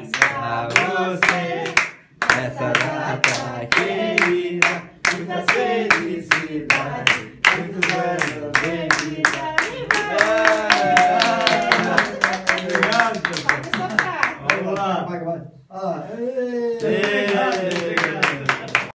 Parabéns pra você, nessa data querida, muitas felicidades, muitos anos de vida. Obrigado, vamos lá. Vai.